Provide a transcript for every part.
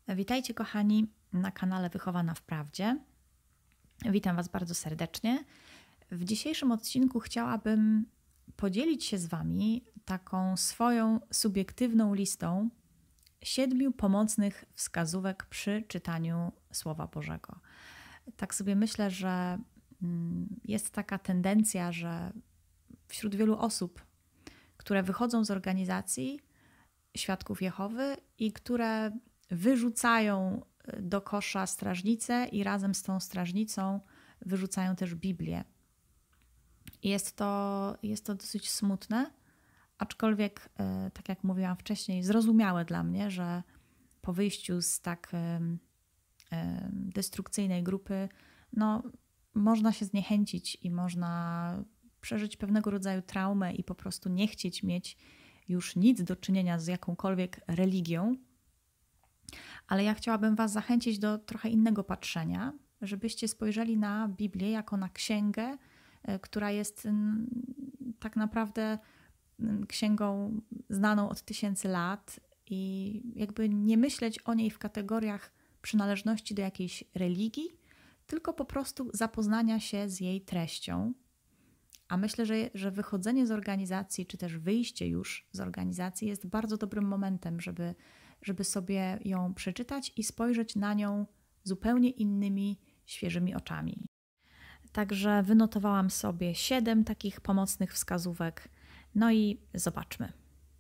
Witajcie kochani na kanale Wychowana w Prawdzie. Witam Was bardzo serdecznie. W dzisiejszym odcinku chciałabym podzielić się z Wami taką swoją subiektywną listą 7 pomocnych wskazówek przy czytaniu Słowa Bożego. Tak sobie myślę, że jest taka tendencja, że wśród wielu osób, które wychodzą z organizacji Świadków Jehowy i które wyrzucają do kosza strażnicę i razem z tą strażnicą wyrzucają też Biblię. Jest to dosyć smutne, aczkolwiek, tak jak mówiłam wcześniej, zrozumiałe dla mnie, że po wyjściu z tak destrukcyjnej grupy można się zniechęcić i można przeżyć pewnego rodzaju traumę i po prostu nie chcieć mieć już nic do czynienia z jakąkolwiek religią. Ale ja chciałabym Was zachęcić do trochę innego patrzenia, żebyście spojrzeli na Biblię jako na księgę, która jest tak naprawdę księgą znaną od tysięcy lat i jakby nie myśleć o niej w kategoriach przynależności do jakiejś religii, tylko po prostu zapoznania się z jej treścią. A myślę, że wychodzenie z organizacji, czy też wyjście już z organizacji jest bardzo dobrym momentem, żeby sobie ją przeczytać i spojrzeć na nią zupełnie innymi, świeżymi oczami. Także wynotowałam sobie 7 takich pomocnych wskazówek. No i zobaczmy.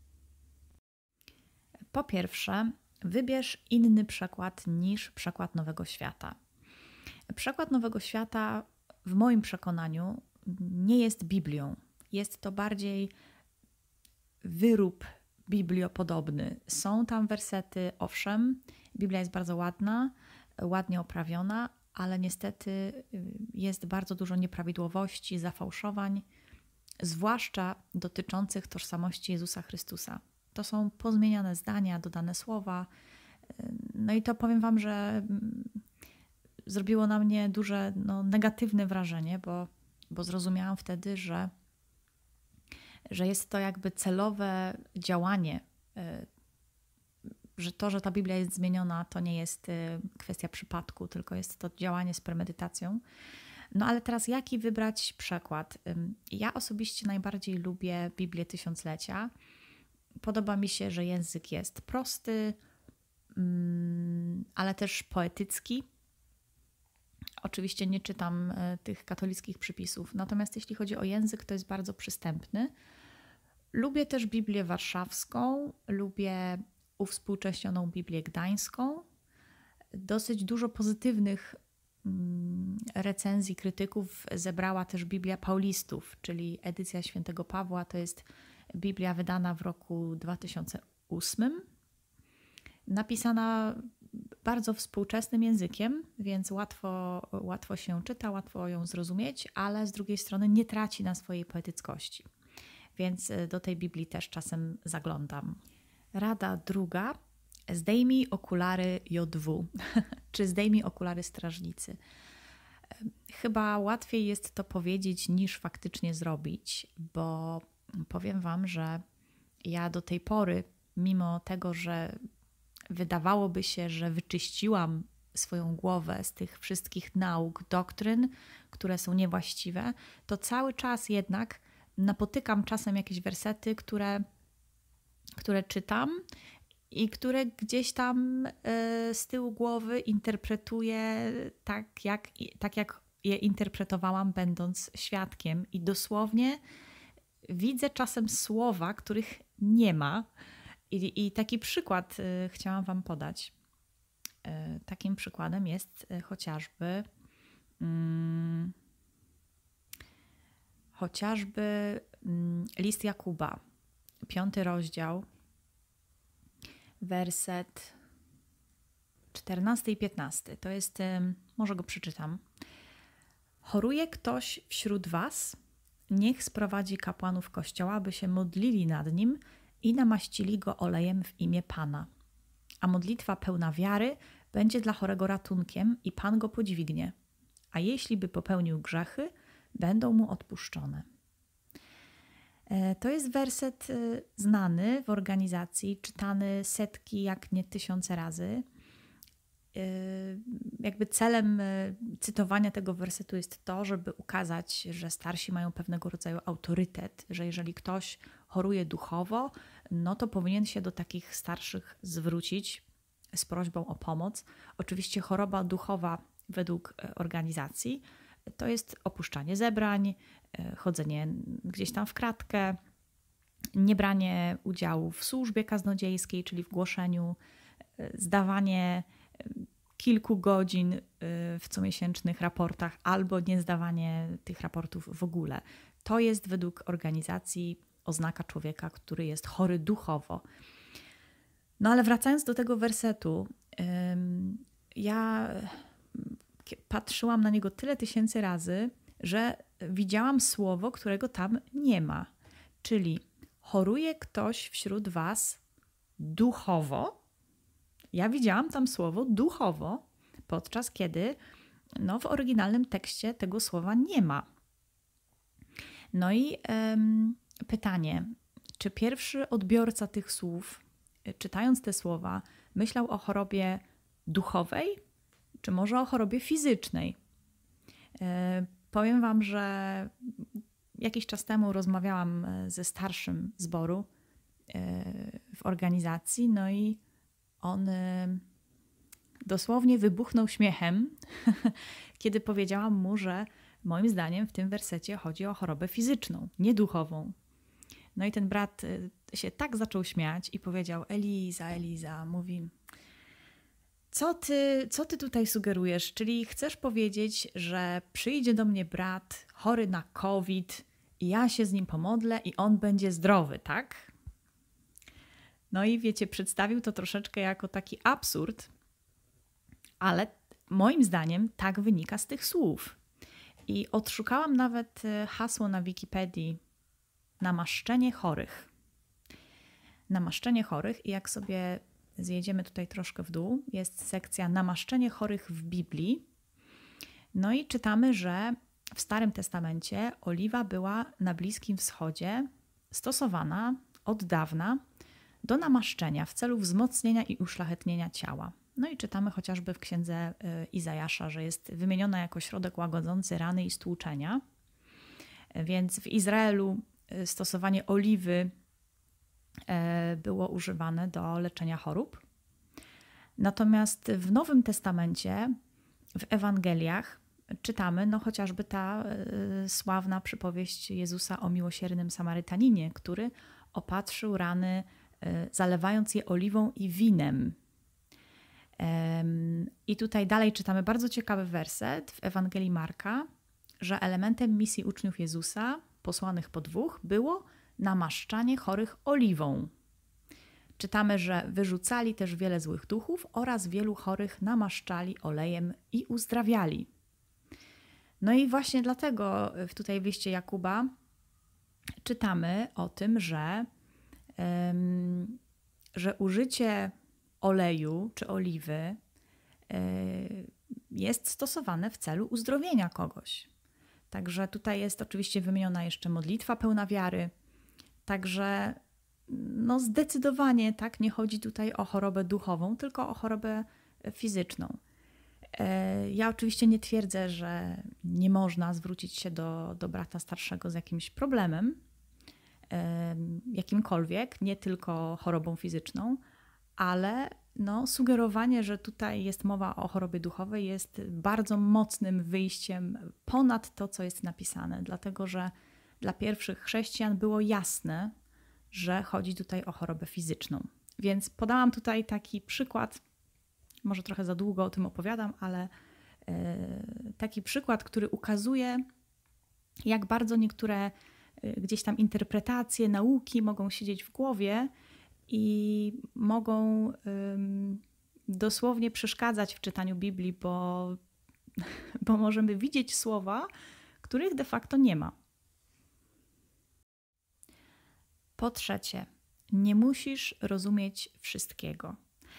Po pierwsze, wybierz inny przekład niż przekład Nowego Świata. Przekład Nowego Świata w moim przekonaniu nie jest Biblią. Jest to bardziej wyrób bibliopodobny. Są tam wersety, owszem, Biblia jest bardzo ładna, ładnie oprawiona, ale niestety jest bardzo dużo nieprawidłowości, zafałszowań, zwłaszcza dotyczących tożsamości Jezusa Chrystusa. To są pozmieniane zdania, dodane słowa. No i to powiem Wam, że zrobiło na mnie duże negatywne wrażenie, bo zrozumiałam wtedy, że jest to jakby celowe działanie, że ta Biblia jest zmieniona, to nie jest kwestia przypadku, tylko jest to działanie z premedytacją. No ale teraz jaki wybrać przekład? Ja osobiście najbardziej lubię Biblię Tysiąclecia. Podoba mi się, że język jest prosty, ale też poetycki. Oczywiście nie czytam tych katolickich przypisów, natomiast jeśli chodzi o język, to jest bardzo przystępny. Lubię też Biblię Warszawską, lubię uwspółcześnioną Biblię Gdańską. Dosyć dużo pozytywnych recenzji krytyków zebrała też Biblia Paulistów, czyli edycja Świętego Pawła. To jest Biblia wydana w roku 2008, napisana bardzo współczesnym językiem, więc łatwo się czyta, łatwo ją zrozumieć, ale z drugiej strony nie traci na swojej poetyckości. Więc do tej Biblii też czasem zaglądam. Rada druga. Zdejmij okulary JW, czy zdejmij okulary strażnicy. Chyba łatwiej jest to powiedzieć niż faktycznie zrobić, bo powiem Wam, że ja do tej pory, mimo tego, że wydawałoby się, że wyczyściłam swoją głowę z tych wszystkich nauk, doktryn, które są niewłaściwe, to cały czas jednak napotykam czasem jakieś wersety, które czytam i które gdzieś tam z tyłu głowy interpretuję tak jak je interpretowałam, będąc świadkiem. I dosłownie widzę czasem słowa, których nie ma. I taki przykład chciałam Wam podać. Takim przykładem jest chociażby list Jakuba, 5 rozdział, werset 14 i 15. To jest, może go przeczytam. Choruje ktoś wśród was, niech sprowadzi kapłanów kościoła, by się modlili nad nim i namaścili go olejem w imię Pana. A modlitwa pełna wiary będzie dla chorego ratunkiem i Pan go podźwignie. A jeśli by popełnił grzechy, będą mu odpuszczone. To jest werset znany w organizacji, czytany setki, jak nie tysiące razy. jakby celem cytowania tego wersetu jest to, żeby ukazać, że starsi mają pewnego rodzaju autorytet, że jeżeli ktoś choruje duchowo, no to powinien się do takich starszych zwrócić z prośbą o pomoc. Oczywiście choroba duchowa według organizacji to jest opuszczanie zebrań, chodzenie gdzieś tam w kratkę, niebranie udziału w służbie kaznodziejskiej, czyli w głoszeniu, zdawanie kilku godzin w comiesięcznych raportach albo nie zdawanie tych raportów w ogóle. To jest według organizacji oznaka człowieka, który jest chory duchowo. No ale wracając do tego wersetu, ja patrzyłam na niego tyle tysięcy razy, że widziałam słowo, którego tam nie ma. Czyli choruje ktoś wśród was duchowo. Ja widziałam tam słowo duchowo, podczas kiedy w oryginalnym tekście tego słowa nie ma. No i pytanie, czy pierwszy odbiorca tych słów, czytając te słowa, myślał o chorobie duchowej, czy może o chorobie fizycznej? Powiem wam, że jakiś czas temu rozmawiałam ze starszym zboru w organizacji, no i on dosłownie wybuchnął śmiechem, kiedy powiedziałam mu, że moim zdaniem w tym wersecie chodzi o chorobę fizyczną, nie duchową. No i ten brat się tak zaczął śmiać i powiedział: Eliza, mówi, co ty tutaj sugerujesz? Czyli chcesz powiedzieć, że przyjdzie do mnie brat chory na COVID i ja się z nim pomodlę i on będzie zdrowy, tak? No i wiecie, przedstawił to troszeczkę jako taki absurd, ale moim zdaniem tak wynika z tych słów. I odszukałam nawet hasło na Wikipedii: namaszczenie chorych. Namaszczenie chorych, i jak sobie zjedziemy tutaj troszkę w dół, jest sekcja namaszczenie chorych w Biblii. No i czytamy, że w Starym Testamencie oliwa była na Bliskim Wschodzie stosowana od dawna do namaszczenia w celu wzmocnienia i uszlachetnienia ciała. No i czytamy chociażby w księdze Izajasza, że jest wymieniona jako środek łagodzący rany i stłuczenia. Więc w Izraelu stosowanie oliwy było używane do leczenia chorób. Natomiast w Nowym Testamencie, w Ewangeliach czytamy chociażby ta sławna przypowieść Jezusa o miłosiernym Samarytaninie, który opatrzył rany, zalewając je oliwą i winem. I tutaj dalej czytamy bardzo ciekawy werset w Ewangelii Marka, że elementem misji uczniów Jezusa, posłanych po dwóch, było namaszczanie chorych oliwą. Czytamy, że wyrzucali też wiele złych duchów oraz wielu chorych namaszczali olejem i uzdrawiali. No i właśnie dlatego tutaj w liście Jakuba czytamy o tym, że użycie oleju czy oliwy jest stosowane w celu uzdrowienia kogoś. Także tutaj jest oczywiście wymieniona jeszcze modlitwa pełna wiary. Także zdecydowanie tak, nie chodzi tutaj o chorobę duchową, tylko o chorobę fizyczną. Ja oczywiście nie twierdzę, że nie można zwrócić się do brata starszego z jakimś problemem, jakimkolwiek, nie tylko chorobą fizyczną, ale sugerowanie, że tutaj jest mowa o chorobie duchowej, jest bardzo mocnym wyjściem ponad to, co jest napisane, dlatego że dla pierwszych chrześcijan było jasne, że chodzi tutaj o chorobę fizyczną. Więc podałam tutaj taki przykład, może trochę za długo o tym opowiadam, ale taki przykład, który ukazuje, jak bardzo niektóre gdzieś tam interpretacje, nauki mogą siedzieć w głowie i mogą dosłownie przeszkadzać w czytaniu Biblii, bo możemy widzieć słowa, których de facto nie ma. Po trzecie, nie musisz rozumieć wszystkiego.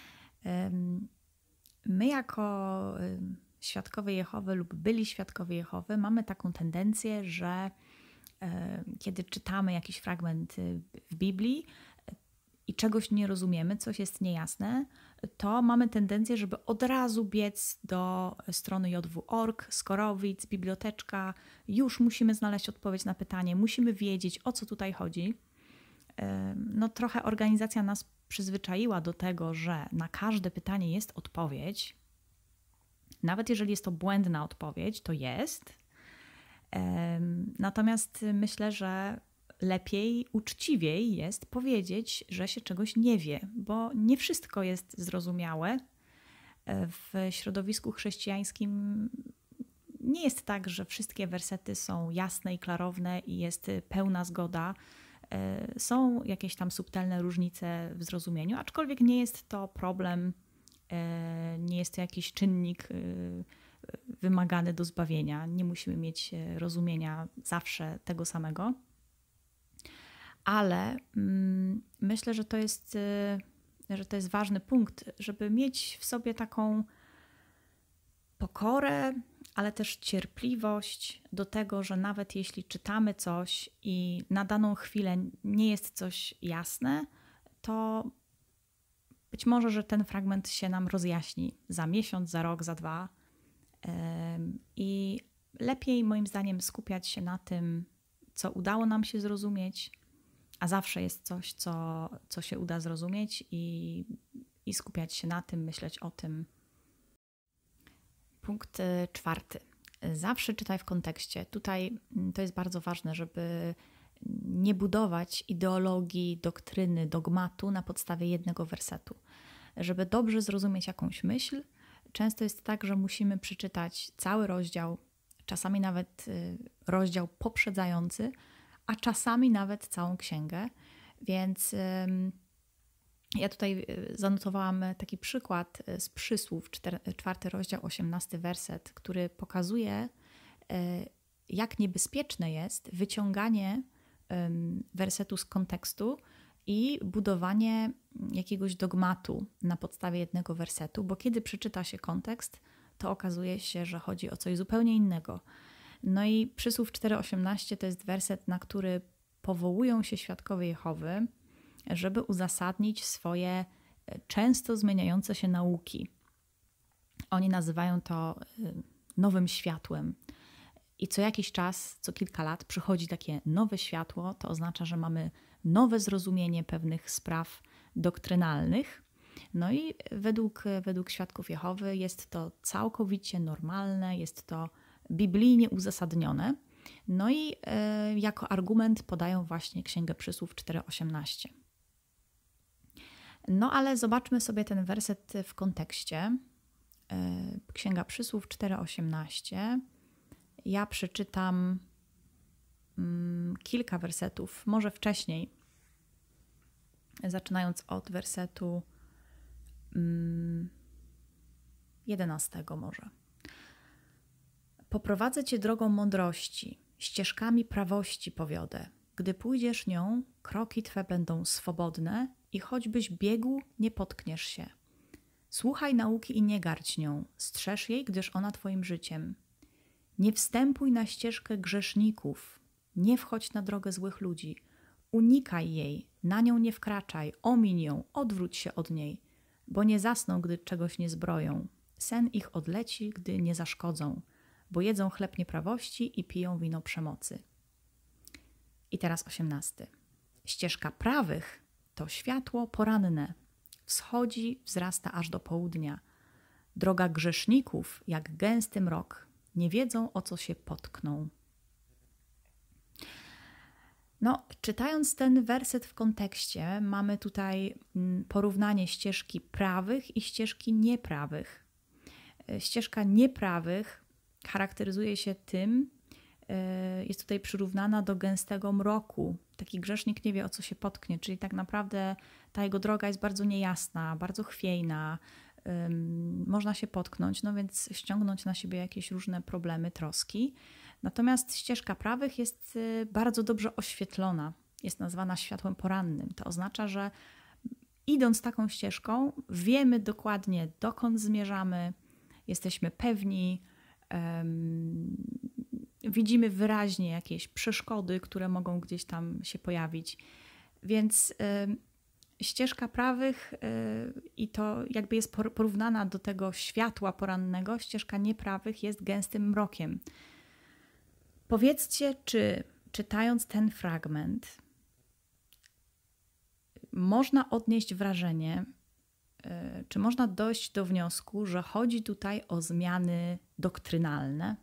My jako świadkowie Jehowy lub byli świadkowie Jehowy mamy taką tendencję, że kiedy czytamy jakiś fragment w Biblii i czegoś nie rozumiemy, coś jest niejasne, to mamy tendencję, żeby od razu biec do strony JW.org, Skorowic, biblioteczka. Już musimy znaleźć odpowiedź na pytanie, musimy wiedzieć, o co tutaj chodzi. No trochę organizacja nas przyzwyczaiła do tego, że na każde pytanie jest odpowiedź. Nawet jeżeli jest to błędna odpowiedź, to jest. Natomiast myślę, że lepiej, uczciwiej jest powiedzieć, że się czegoś nie wie, bo nie wszystko jest zrozumiałe. W środowisku chrześcijańskim nie jest tak, że wszystkie wersety są jasne i klarowne i jest pełna zgoda. Są jakieś tam subtelne różnice w zrozumieniu, aczkolwiek nie jest to problem, nie jest to jakiś czynnik wymagany do zbawienia. Nie musimy mieć rozumienia zawsze tego samego. Ale myślę, że to jest ważny punkt, żeby mieć w sobie taką pokorę, ale też cierpliwość do tego, że nawet jeśli czytamy coś i na daną chwilę nie jest coś jasne, to być może, że ten fragment się nam rozjaśni za miesiąc, za rok, za 2. I lepiej moim zdaniem skupiać się na tym, co udało nam się zrozumieć, a zawsze jest coś, co się uda zrozumieć i skupiać się na tym, myśleć o tym. Punkt 4. Zawsze czytaj w kontekście. Tutaj to jest bardzo ważne, żeby nie budować ideologii, doktryny, dogmatu na podstawie jednego wersetu. Żeby dobrze zrozumieć jakąś myśl, często jest tak, że musimy przeczytać cały rozdział, czasami nawet rozdział poprzedzający, a czasami nawet całą księgę. Więc ja tutaj zanotowałam taki przykład z Przysłów, 4 rozdział, 18 werset, który pokazuje, jak niebezpieczne jest wyciąganie wersetu z kontekstu i budowanie jakiegoś dogmatu na podstawie jednego wersetu, bo kiedy przeczyta się kontekst, to okazuje się, że chodzi o coś zupełnie innego. No i Przysłów 4:18 to jest werset, na który powołują się świadkowie Jehowy, żeby uzasadnić swoje często zmieniające się nauki. Oni nazywają to nowym światłem. I co jakiś czas, co kilka lat przychodzi takie nowe światło, to oznacza, że mamy nowe zrozumienie pewnych spraw doktrynalnych. No i według świadków Jehowy jest to całkowicie normalne, jest to biblijnie uzasadnione. No i jako argument podają właśnie Księgę Przysłów 4:18. No ale zobaczmy sobie ten werset w kontekście. Księga Przysłów 4:18. Ja przeczytam kilka wersetów, może wcześniej, zaczynając od wersetu 11 może. Poprowadzę cię drogą mądrości, ścieżkami prawości powiodę. Gdy pójdziesz nią, kroki twe będą swobodne i choćbyś biegł, nie potkniesz się. Słuchaj nauki i nie gardź nią, strzeż jej, gdyż ona twoim życiem. Nie wstępuj na ścieżkę grzeszników, nie wchodź na drogę złych ludzi. Unikaj jej, na nią nie wkraczaj, omiń ją, odwróć się od niej, bo nie zasną, gdy czegoś nie zbroją. Sen ich odleci, gdy nie zaszkodzą, bo jedzą chleb nieprawości i piją wino przemocy. I teraz 18. Ścieżka prawych to światło poranne. Wschodzi, wzrasta aż do południa. Droga grzeszników jak gęsty mrok. Nie wiedzą, o co się potkną. No, czytając ten werset w kontekście, mamy tutaj porównanie ścieżki prawych i ścieżki nieprawych. Ścieżka nieprawych charakteryzuje się tym, jest tutaj przyrównana do gęstego mroku. Taki grzesznik nie wie, o co się potknie, czyli tak naprawdę ta jego droga jest bardzo niejasna, bardzo chwiejna, można się potknąć, no więc ściągnąć na siebie jakieś różne problemy, troski. Natomiast ścieżka prawych jest bardzo dobrze oświetlona, jest nazwana światłem porannym. To oznacza, że idąc taką ścieżką wiemy dokładnie, dokąd zmierzamy, jesteśmy pewni, widzimy wyraźnie jakieś przeszkody, które mogą gdzieś tam się pojawić. Więc ścieżka prawych i to jakby jest porównana do tego światła porannego, ścieżka nieprawych jest gęstym mrokiem. Powiedzcie, czy czytając ten fragment można odnieść wrażenie, czy można dojść do wniosku, że chodzi tutaj o zmiany doktrynalne,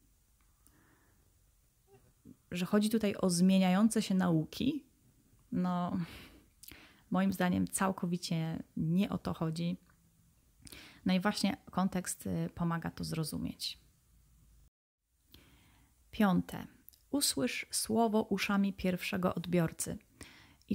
że chodzi tutaj o zmieniające się nauki? No, moim zdaniem całkowicie nie o to chodzi. No i właśnie kontekst pomaga to zrozumieć. 5. Usłysz słowo uszami pierwszego odbiorcy. I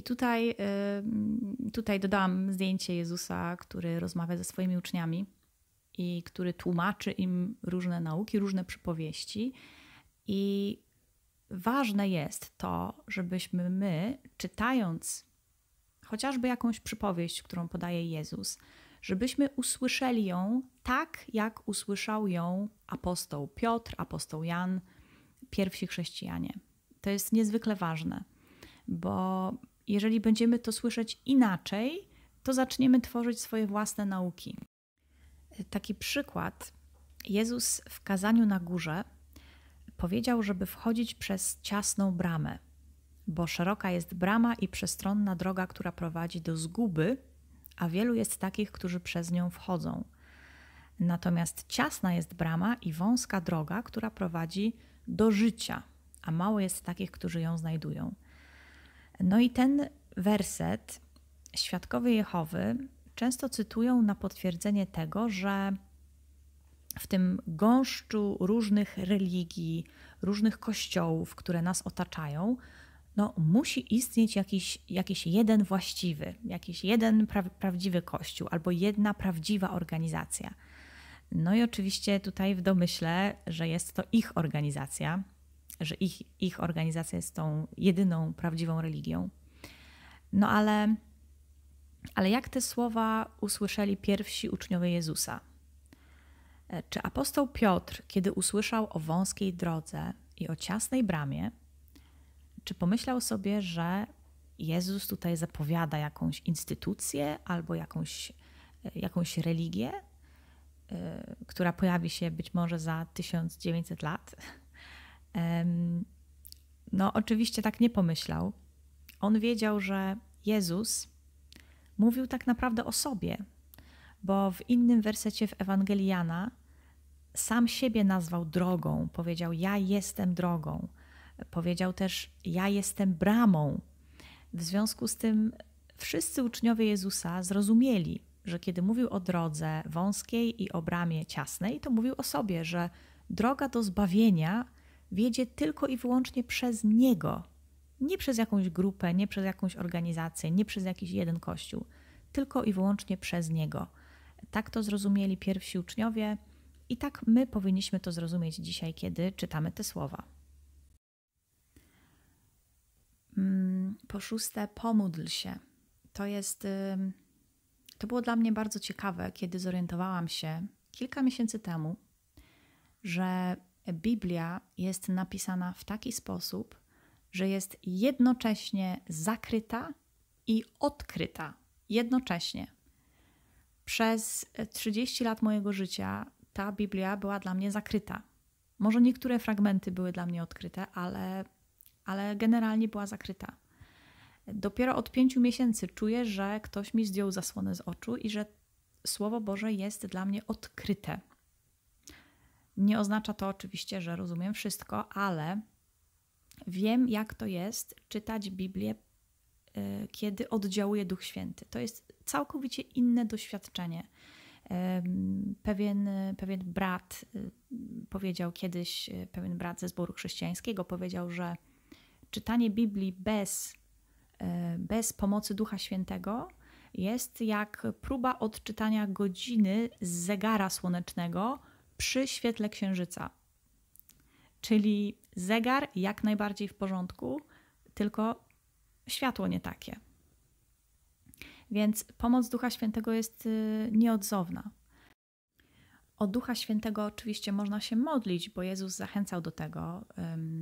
tutaj dodałam zdjęcie Jezusa, który rozmawia ze swoimi uczniami i który tłumaczy im różne nauki, różne przypowieści. I ważne jest to, żebyśmy my, czytając chociażby jakąś przypowieść, którą podaje Jezus, żebyśmy usłyszeli ją tak, jak usłyszał ją apostoł Piotr, apostoł Jan, pierwsi chrześcijanie. To jest niezwykle ważne, bo jeżeli będziemy to słyszeć inaczej, to zaczniemy tworzyć swoje własne nauki. Taki przykład. Jezus w kazaniu na górze powiedział, żeby wchodzić przez ciasną bramę, bo szeroka jest brama i przestronna droga, która prowadzi do zguby, a wielu jest takich, którzy przez nią wchodzą. Natomiast ciasna jest brama i wąska droga, która prowadzi do życia, a mało jest takich, którzy ją znajdują. No i ten werset świadkowie Jehowy często cytują na potwierdzenie tego, że w tym gąszczu różnych religii, różnych kościołów, które nas otaczają, no musi istnieć jakiś jeden właściwy, jakiś jeden prawdziwy kościół albo jedna prawdziwa organizacja. No i oczywiście tutaj w domyśle, że jest to ich organizacja, że ich organizacja jest tą jedyną prawdziwą religią. No ale jak te słowa usłyszeli pierwsi uczniowie Jezusa? Czy apostoł Piotr, kiedy usłyszał o wąskiej drodze i o ciasnej bramie, czy pomyślał sobie, że Jezus tutaj zapowiada jakąś instytucję albo jakąś religię, która pojawi się być może za 1900 lat? No oczywiście tak nie pomyślał. On wiedział, że Jezus mówił tak naprawdę o sobie, bo w innym wersecie w Ewangelii Jana sam siebie nazwał drogą. Powiedział: ja jestem drogą. Powiedział też: ja jestem bramą. W związku z tym wszyscy uczniowie Jezusa zrozumieli, że kiedy mówił o drodze wąskiej i o bramie ciasnej, to mówił o sobie, że droga do zbawienia wiedzie tylko i wyłącznie przez Niego. Nie przez jakąś grupę, nie przez jakąś organizację, nie przez jakiś jeden kościół. Tylko i wyłącznie przez Niego. Tak to zrozumieli pierwsi uczniowie i tak my powinniśmy to zrozumieć dzisiaj, kiedy czytamy te słowa. Po 6, pomódl się. To było dla mnie bardzo ciekawe, kiedy zorientowałam się kilka miesięcy temu, że Biblia jest napisana w taki sposób, że jest jednocześnie zakryta i odkryta. Jednocześnie. Przez 30 lat mojego życia ta Biblia była dla mnie zakryta. Może niektóre fragmenty były dla mnie odkryte, ale generalnie była zakryta. Dopiero od 5 miesięcy czuję, że ktoś mi zdjął zasłonę z oczu i że Słowo Boże jest dla mnie odkryte. Nie oznacza to oczywiście, że rozumiem wszystko, ale wiem, jak to jest czytać Biblię, kiedy oddziałuje Duch Święty. To jest całkowicie inne doświadczenie. Pewien brat powiedział kiedyś, pewien brat ze zboru chrześcijańskiego powiedział, że czytanie Biblii bez pomocy Ducha Świętego jest jak próba odczytania godziny z zegara słonecznego przy świetle księżyca. Czyli zegar jak najbardziej w porządku, tylko światło nie takie. Więc pomoc Ducha Świętego jest nieodzowna. O Ducha Świętego oczywiście można się modlić, bo Jezus zachęcał do tego,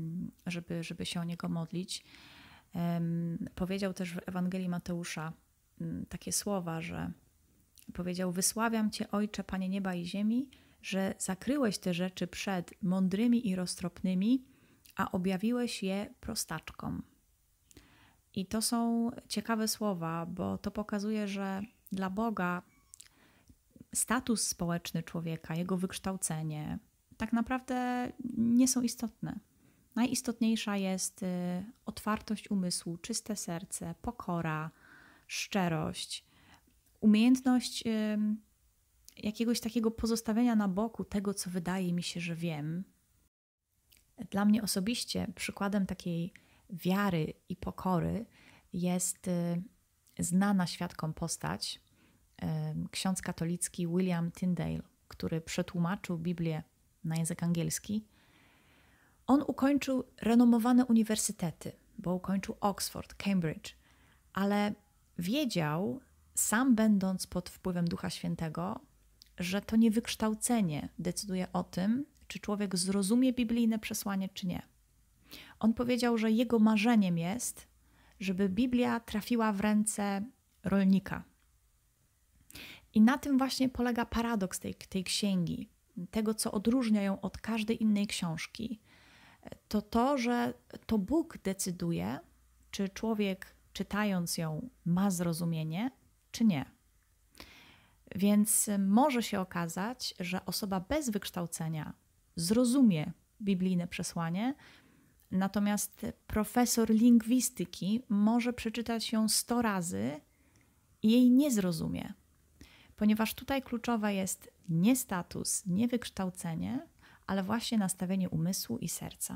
żeby się o Niego modlić. Powiedział też w Ewangelii Mateusza, takie słowa, że powiedział: wysławiam Cię, Ojcze, Panie nieba i ziemi, że zakryłeś te rzeczy przed mądrymi i roztropnymi, a objawiłeś je prostaczkom. I to są ciekawe słowa, bo to pokazuje, że dla Boga status społeczny człowieka, jego wykształcenie tak naprawdę nie są istotne. Najistotniejsza jest otwartość umysłu, czyste serce, pokora, szczerość, umiejętność jakiegoś takiego pozostawienia na boku tego, co wydaje mi się, że wiem. Dla mnie osobiście przykładem takiej wiary i pokory jest znana świadkom postać, ksiądz katolicki William Tyndale, który przetłumaczył Biblię na język angielski. On ukończył renomowane uniwersytety, bo ukończył Oxford, Cambridge, ale wiedział, sam będąc pod wpływem Ducha Świętego, że to nie wykształcenie decyduje o tym, czy człowiek zrozumie biblijne przesłanie, czy nie. On powiedział, że jego marzeniem jest, żeby Biblia trafiła w ręce rolnika. I na tym właśnie polega paradoks tej księgi, tego, co odróżnia ją od każdej innej książki. To, że to Bóg decyduje, czy człowiek czytając ją ma zrozumienie, czy nie. Więc może się okazać, że osoba bez wykształcenia zrozumie biblijne przesłanie, natomiast profesor lingwistyki może przeczytać ją 100 razy i jej nie zrozumie. Ponieważ tutaj kluczowe jest nie status, nie wykształcenie, ale właśnie nastawienie umysłu i serca.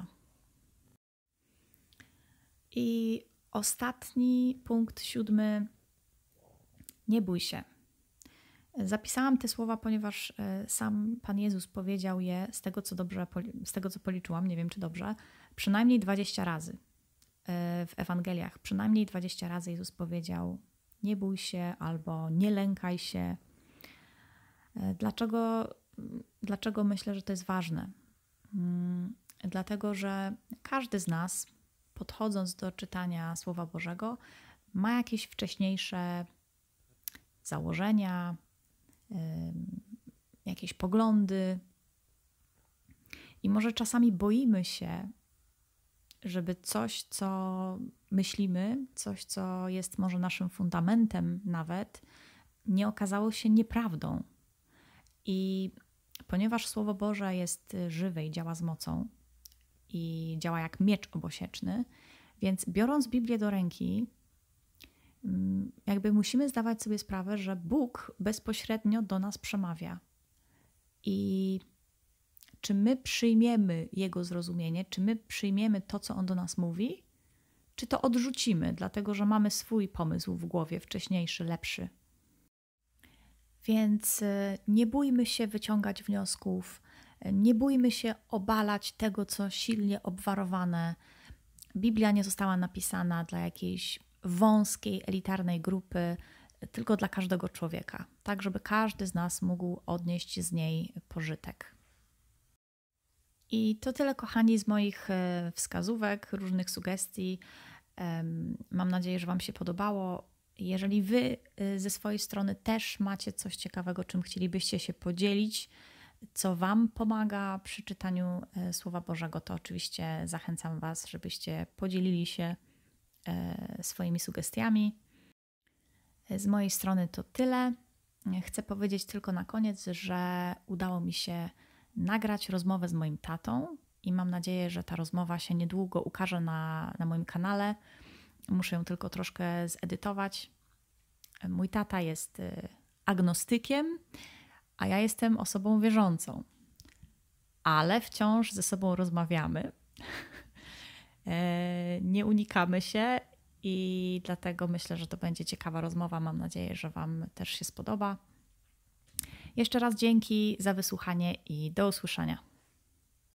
I ostatni punkt 7. Nie bój się. Zapisałam te słowa, ponieważ sam Pan Jezus powiedział je z tego co policzyłam, nie wiem czy dobrze, przynajmniej 20 razy w Ewangeliach. Przynajmniej 20 razy Jezus powiedział: nie bój się albo nie lękaj się. Dlaczego myślę, że to jest ważne? Dlatego, że każdy z nas, podchodząc do czytania Słowa Bożego, ma jakieś wcześniejsze założenia, jakieś poglądy i może czasami boimy się, żeby coś, co myślimy, coś, co jest może naszym fundamentem nawet, nie okazało się nieprawdą. I ponieważ Słowo Boże jest żywe i działa z mocą i działa jak miecz obosieczny, więc biorąc Biblię do ręki, jakby musimy zdawać sobie sprawę, że Bóg bezpośrednio do nas przemawia. I czy my przyjmiemy Jego zrozumienie, czy my przyjmiemy to, co On do nas mówi, czy to odrzucimy, dlatego że mamy swój pomysł w głowie, wcześniejszy, lepszy. Więc nie bójmy się wyciągać wniosków, nie bójmy się obalać tego, co silnie obwarowane. Biblia nie została napisana dla jakiejś wąskiej, elitarnej grupy, tylko dla każdego człowieka, tak żeby każdy z nas mógł odnieść z niej pożytek. I to tyle, kochani, z moich wskazówek, różnych sugestii. Mam nadzieję, że Wam się podobało. Jeżeli Wy ze swojej strony też macie coś ciekawego, czym chcielibyście się podzielić, co Wam pomaga przy czytaniu Słowa Bożego, to oczywiście zachęcam Was, żebyście podzielili się swoimi sugestiami. Z mojej strony to tyle. Chcę powiedzieć tylko na koniec, że udało mi się nagrać rozmowę z moim tatą i mam nadzieję, że ta rozmowa się niedługo ukaże na moim kanale. Muszę ją tylko troszkę zedytować. Mój tata jest agnostykiem, a ja jestem osobą wierzącą. Ale wciąż ze sobą rozmawiamy. Nie unikamy się i dlatego myślę, że to będzie ciekawa rozmowa. Mam nadzieję, że Wam też się spodoba. Jeszcze raz dzięki za wysłuchanie i do usłyszenia.